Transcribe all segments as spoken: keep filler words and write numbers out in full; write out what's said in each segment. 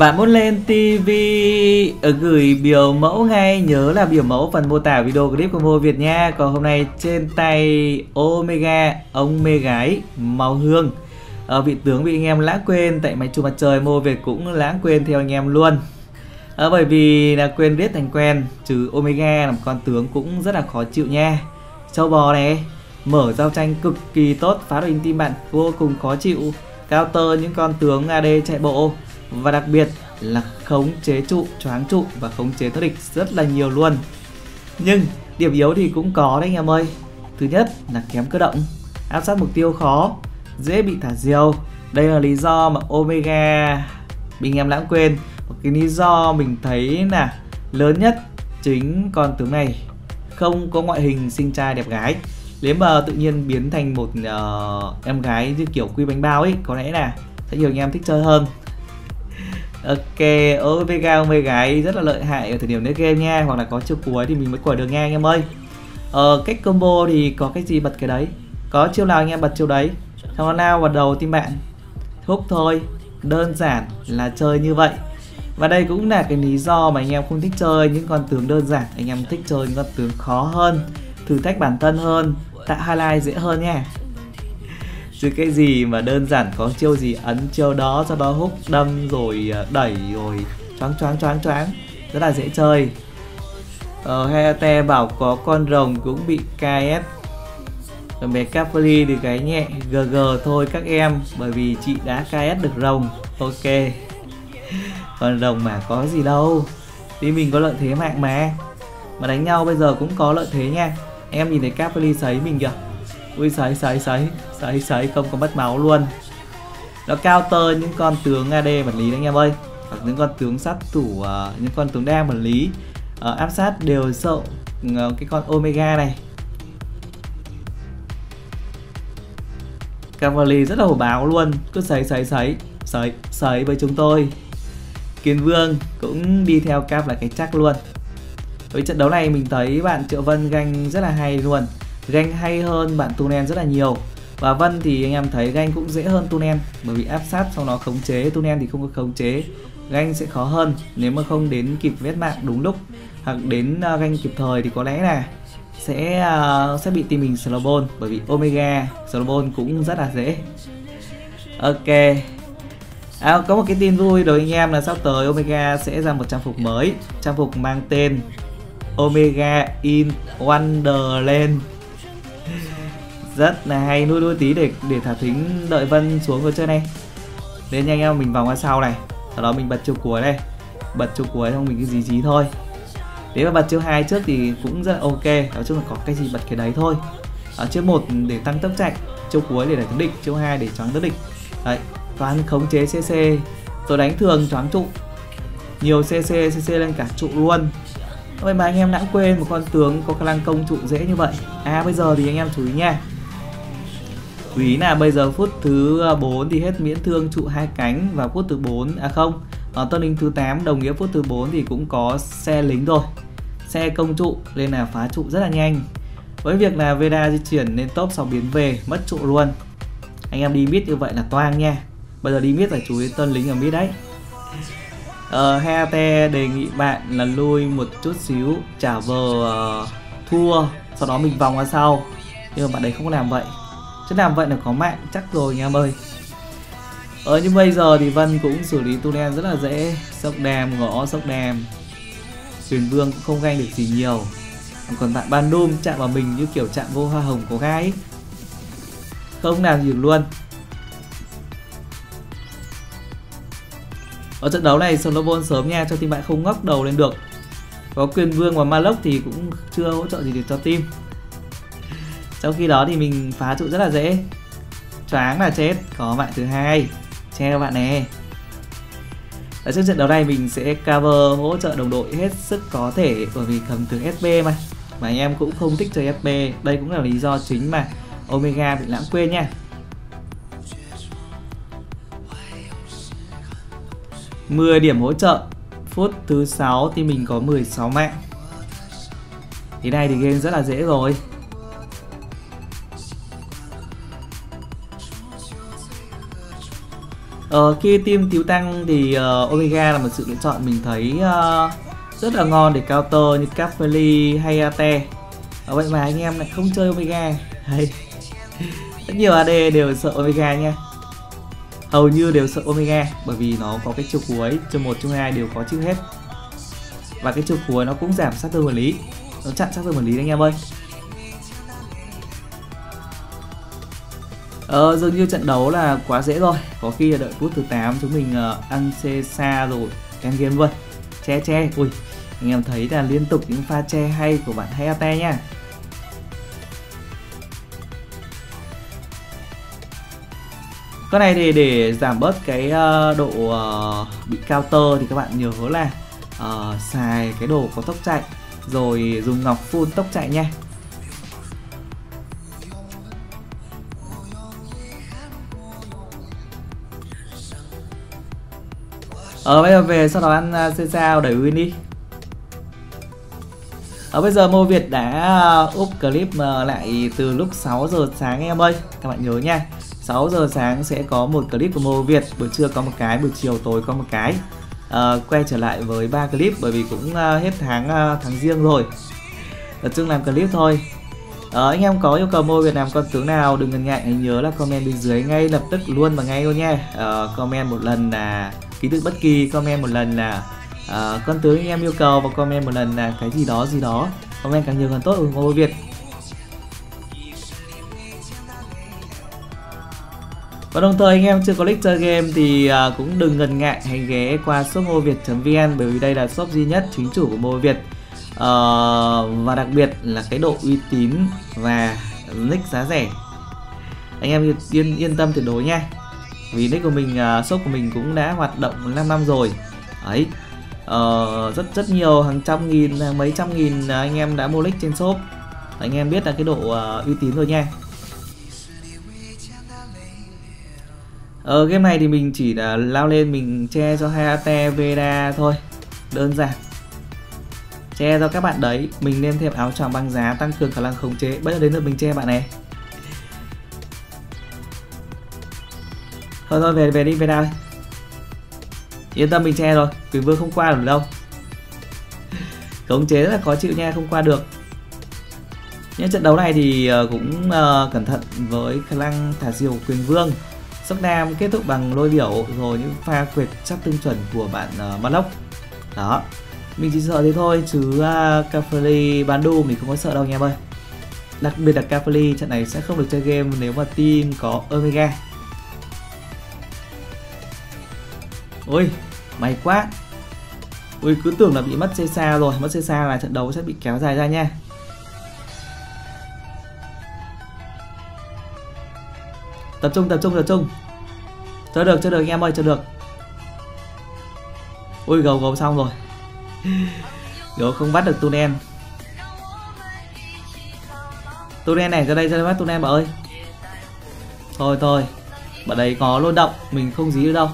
Bạn muốn lên ti vi gửi biểu mẫu ngay, nhớ là biểu mẫu phần mô tả video clip của Mô Việt nha. Còn hôm nay trên tay Omega, ông mê gái màu hương, ở vị tướng bị anh em lãng quên tại máy chụp mặt trời. Mô Việt cũng lãng quên theo anh em luôn, à, bởi vì là quên biết thành quen. Trừ Omega là một con tướng cũng rất là khó chịu nha. Châu bò này mở giao tranh cực kỳ tốt, phá đội team bạn vô cùng khó chịu, counter những con tướng a đê chạy bộ, và đặc biệt là khống chế trụ, choáng trụ và khống chế thoát địch rất là nhiều luôn. Nhưng điểm yếu thì cũng có đấy anh em ơi. Thứ nhất là kém cơ động, áp sát mục tiêu khó, dễ bị thả diều. Đây là lý do mà Omega bị anh em lãng quên. Một cái lý do mình thấy là lớn nhất chính con tướng này không có ngoại hình xinh trai đẹp gái. Nếu mà tự nhiên biến thành một uh, em gái như kiểu quy bánh bao ấy, có lẽ là sẽ nhiều anh em thích chơi hơn. Ok, Omega ông mê gái rất là lợi hại ở thời điểm đến game nha, hoặc là có chiêu cuối thì mình mới quẩy được nha anh em ơi. Ờ, cách combo thì có cách gì bật cái đấy, có chiêu nào anh em bật chiêu đấy, xong nó lao vào đầu team bạn, húc thôi, đơn giản là chơi như vậy. Và đây cũng là cái lý do mà anh em không thích chơi những con tướng đơn giản, anh em thích chơi những con tướng khó hơn, thử thách bản thân hơn, tạo highlight dễ hơn nha. Chứ cái gì mà đơn giản có chiêu gì ấn chiêu đó, sau đó húc đâm rồi đẩy rồi choáng choáng choáng choáng, rất là dễ chơi. Ờ, Hayate bảo có con rồng cũng bị ca ét. Rồi bé Capri thì cái nhẹ giê giê thôi các em, bởi vì chị đã ca ét được rồng. Ok, con rồng mà có gì đâu, thì mình có lợi thế mạng mà mà đánh nhau bây giờ cũng có lợi thế nha. Em nhìn thấy Capri sấy mình kìa, ui sấy sấy sấy sấy sấy không có mất máu luôn. Nó counter những con tướng a đê vật lý đấy anh em ơi, hoặc những con tướng sát thủ, uh, những con tướng đam vật lý, uh, áp sát đều sợ uh, cái con Omega này. Cavalry rất là hổ báo luôn, cứ sấy sấy sấy sấy sấy với chúng tôi. Kiến Vương cũng đi theo cap là cái chắc luôn. Với trận đấu này mình thấy bạn Triệu Vân ganh rất là hay luôn, ganh hay hơn bạn Tunen rất là nhiều. Và Vân thì anh em thấy ganh cũng dễ hơn Tunen, bởi vì áp sát sau đó khống chế. Tunen thì không có khống chế, ganh sẽ khó hơn. Nếu mà không đến kịp vết mạng đúng lúc, hoặc đến uh, ganh kịp thời thì có lẽ là sẽ uh, sẽ bị team mình slowball, bởi vì Omega slowball cũng rất là dễ. Ok, à, có một cái tin vui đối với anh em là sắp tới Omega sẽ ra một trang phục mới. Trang phục mang tên Omega in Wonderland, rất là hay. Nuôi nuôi tí để để thả thính đợi Vân xuống rồi chơi này. Đến nhanh em, mình vòng qua sau này, sau đó mình bật chiêu cuối này, bật chiêu cuối xong mình cứ dí dí thôi. Nếu mà bật chiêu hai trước thì cũng rất là ok, nói chung là có cái gì bật cái đấy thôi. Ở chiêu một để tăng tốc chạy, chiêu cuối để đánh thắng địch, chiêu hai để choáng tốc địch. Đấy, toàn khống chế xê xê rồi đánh thường choáng trụ, nhiều xê xê xê xê lên cả trụ luôn. Vậy mà anh em lãng quên một con tướng có khả năng công trụ dễ như vậy. À bây giờ thì anh em chú ý nha, chú ý là bây giờ phút thứ bốn thì hết miễn thương trụ hai cánh, và phút thứ bốn à không, ở tân lính thứ tám đồng nghĩa phút thứ bốn thì cũng có xe lính rồi, xe công trụ, nên là phá trụ rất là nhanh. Với việc là Veda di chuyển lên top sau biến về mất trụ luôn. Anh em đi mid như vậy là toang nha. Bây giờ đi mid phải chú ý tân lính ở mid đấy. Ờ, Hayate đề nghị bạn là lui một chút xíu, trả vờ uh, thua, sau đó mình vòng qua sau. Nhưng mà bạn đấy không có làm vậy, chứ làm vậy là có mạng chắc rồi anh em ơi. Ờ, nhưng bây giờ thì Vân cũng xử lý Tunen rất là dễ, sốc đàm, gõ sốc đàm. Huyền Vương cũng không ganh được gì nhiều. Còn bạn Bandung chạm vào mình như kiểu chạm vô hoa hồng có gai ấy, không làm gì luôn. Ở trận đấu này slowball sớm nha, cho team bạn không ngóc đầu lên được. Có Quyền Vương và Malok thì cũng chưa hỗ trợ gì được cho team. Trong khi đó thì mình phá trụ rất là dễ, choáng là chết. Có bạn thứ hai che bạn này. Ở trong trận đấu này mình sẽ cover hỗ trợ đồng đội hết sức có thể, bởi vì cầm tướng ét pê mà mà anh em cũng không thích chơi ép pê. Đây cũng là lý do chính mà Omega bị lãng quên nha. mười điểm hỗ trợ, phút thứ sáu thì mình có mười sáu mạng. Thế này thì game rất là dễ rồi. Ờ, khi team thiếu tăng thì uh, Omega là một sự lựa chọn mình thấy uh, rất là ngon để counter như Cafeli hay a tê. Ờ, vậy mà anh em lại không chơi Omega. Hay. Rất nhiều a đê đều sợ Omega nha. Hầu như đều sợ Omega bởi vì nó có cái chiêu cuối, chiêu một, chiêu hai đều có chữ hết. Và cái chiêu cuối nó cũng giảm sát thương vật lý. Nó chặn sát thương vật lý anh em ơi. Ờ, dường như trận đấu là quá dễ rồi. Có khi là đợi phút thứ tám chúng mình uh, ăn xe xa rồi end game luôn. Che che. Ui, anh em thấy là liên tục những pha che hay của bạn Hayate nha. Cái này thì để giảm bớt cái uh, độ uh, bị counter thì các bạn nhớ là uh, xài cái đồ có tốc chạy rồi dùng ngọc full tốc chạy nha. Ờ bây giờ về sau đó ăn uh, xe sao đẩy win đi. Ở bây giờ Mô Việt đã up clip uh, lại từ lúc sáu giờ sáng anh em ơi. Các bạn nhớ nha, sáu giờ sáng sẽ có một clip của Mô Việt, buổi trưa có một cái, buổi chiều tối có một cái. uh, Quay trở lại với ba clip bởi vì cũng uh, hết tháng uh, tháng riêng rồi. Tập trung làm clip thôi. uh, Anh em có yêu cầu Mô Việt làm con tướng nào đừng ngần ngại, hãy nhớ là comment bên dưới ngay lập tức luôn và ngay luôn nha. uh, Comment một lần là ký tự bất kỳ, comment một lần là uh, con tướng anh em yêu cầu, và comment một lần là cái gì đó gì đó. Comment càng nhiều càng tốt ủng hộ Việt. Và đồng thời anh em chưa có link chơi game thì uh, cũng đừng ngần ngại hãy ghé qua shop moviet chấm vn bởi vì đây là shop duy nhất chính chủ của Mô Việt. uh, Và đặc biệt là cái độ uy tín và nick giá rẻ. Anh em yên, yên tâm tuyệt đối nha. Vì nick của mình, uh, shop của mình cũng đã hoạt động năm năm rồi. Đấy, uh, rất rất nhiều, hàng trăm nghìn, hàng mấy trăm nghìn anh em đã mua nick trên shop. Anh em biết là cái độ uh, uy tín rồi nha. Ở game này thì mình chỉ là lao lên mình che cho Hayate, Veda thôi, đơn giản. Che cho các bạn đấy, mình nên thêm áo choàng băng giá tăng cường khả năng khống chế. Bây giờ đến lượt mình che bạn này. Thôi thôi về về đi Veda ơi. Yên tâm mình che rồi, Quỷ Vương không qua được đâu. Khống chế rất là khó chịu nha, không qua được. Những trận đấu này thì cũng uh, cẩn thận với khả năng thả diều Quyền Vương. Sóc Nam kết thúc bằng lôi điểu rồi những pha quệt sát tương chuẩn của bạn uh, Malok. Đó, mình chỉ sợ thế thôi chứ uh, Cafeli Bandu mình không có sợ đâu anh em ơi. Đặc biệt là Cafeli trận này sẽ không được chơi game nếu mà team có Omega. Ôi, may quá. Ui, cứ tưởng là bị mất xe xa rồi, mất xe xa là trận đấu sẽ bị kéo dài ra nha. Tập trung, tập trung, tập trung. Chơi được, chơi được anh em ơi, chơi được. Ui, gấu gấu xong rồi. Gấu không bắt được tunnel. Tunnel này ra đây, ra đây bắt tunnel bạn ơi. Thôi thôi, bạn đấy có lôi động, mình không dí được đâu.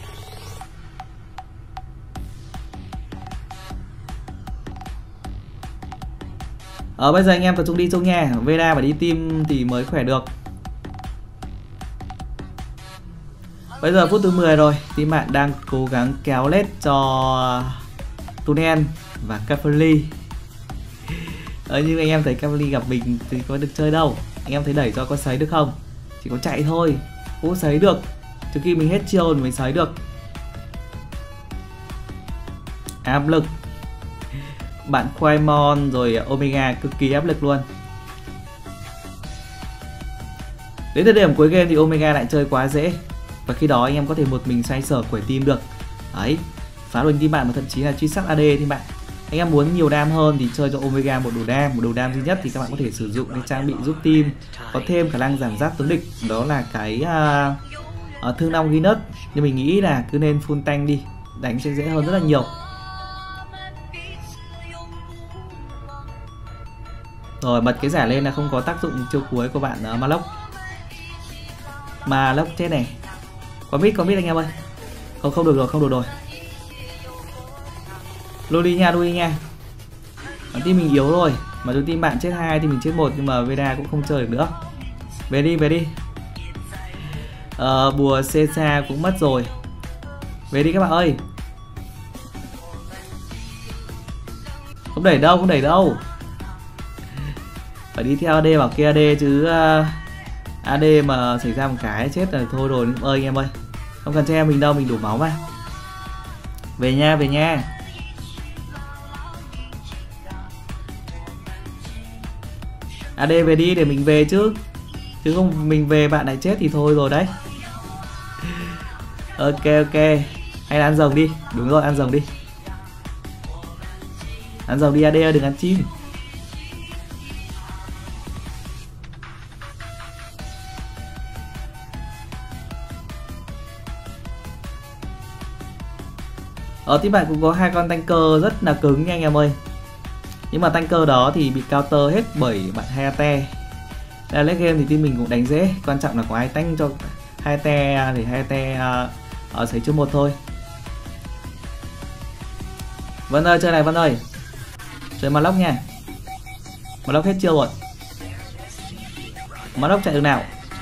Ở bây giờ anh em tập trung đi chung nha. Veda phải đi team thì mới khỏe được. Bây giờ phút thứ mười rồi, team bạn đang cố gắng kéo lết cho Tunnel và Cafeli. Ờ, nhưng anh em thấy Cafeli gặp mình thì có được chơi đâu. Anh em thấy đẩy cho có sấy được không? Chỉ có chạy thôi, không sấy được. Trước khi mình hết chiêu thì mình sấy được. Áp lực. Bạn Quaimon rồi Omega cực kỳ áp lực luôn. Đến thời điểm cuối game thì Omega lại chơi quá dễ. Và khi đó anh em có thể một mình xoay sở quẩy team được. Đấy, phá đuổi team bạn và thậm chí là truy sát a đê team bạn. Anh em muốn nhiều đam hơn thì chơi cho Omega một đồ đam, một đồ đam duy nhất thì các bạn có thể sử dụng cái trang bị giúp team có thêm khả năng giảm giáp tướng địch. Đó là cái uh, uh, thương long ghi nớt. Nhưng mình nghĩ là cứ nên full tank đi, đánh sẽ dễ hơn rất là nhiều. Rồi bật cái giả lên là không có tác dụng chiêu cuối của bạn uh, Malok. Malok chết này. Có mít, có mít anh em ơi. Không, không được rồi, không được rồi. Lôi đi nha, lôi đi nha. Bản team mình yếu rồi. Mà đối team bạn chết hai thì mình chết một. Nhưng mà Veda cũng không chơi được nữa. Về đi, về đi. Ờ, bùa Cesa cũng mất rồi. Về đi các bạn ơi. Không đẩy đâu, không đẩy đâu. Phải đi theo a đê bảo kia a đê chứ uh, a đê mà xảy ra một cái chết rồi thôi rồi ơi anh em ơi. Không cần cho em mình đâu, mình đủ máu mà. Về nha, về nha. a đê về đi để mình về chứ. Chứ không mình về bạn này chết thì thôi rồi đấy. Ok ok. Hay là ăn rồng đi. Đúng rồi, ăn rồng đi. Ăn rồng đi a đê, đừng ăn chim. Ở team bạn cũng có hai con tanker rất là cứng nha anh em ơi. Nhưng mà tanker đó thì bị counter hết bởi bạn Hayate. Đây late game thì team mình cũng đánh dễ. Quan trọng là có ai tank cho Hayate thì Hayate uh, ở sấy chưa một thôi. Vân ơi, chơi này Vân ơi. Chơi Maloc nha. Maloc hết chiêu rồi. Maloc chạy được nào.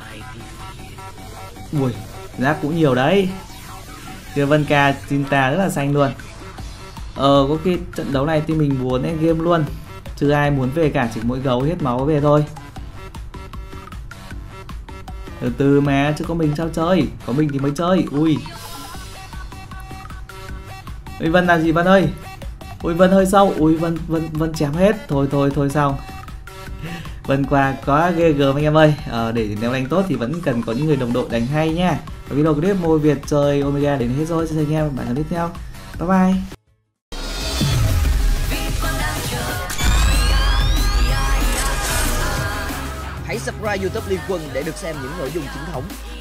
Ui, rác cũng nhiều đấy. Kia Vân Ca Cinta rất là xanh luôn. Ờ, có khi trận đấu này thì mình muốn end game luôn. Chứ ai muốn về cả, chỉ mỗi gấu hết máu về thôi. Từ từ mà, chứ có mình sao chơi. Có mình thì mới chơi. Ui. Ui Vân làm gì Vân ơi. Ui Vân hơi sâu. Ui Vân Vân Vân chém hết. Thôi thôi thôi xong. Vân qua quá ghê gớm anh em ơi. Ờ, để nếu đánh tốt thì vẫn cần có những người đồng đội đánh hay nha. Và video clip Môi Việt chơi Omega đến hết rồi. Xin chào anh em, bạn tiếp theo. Bye bye. Hãy subscribe YouTube Liên Quân để được xem những nội dung chính thống.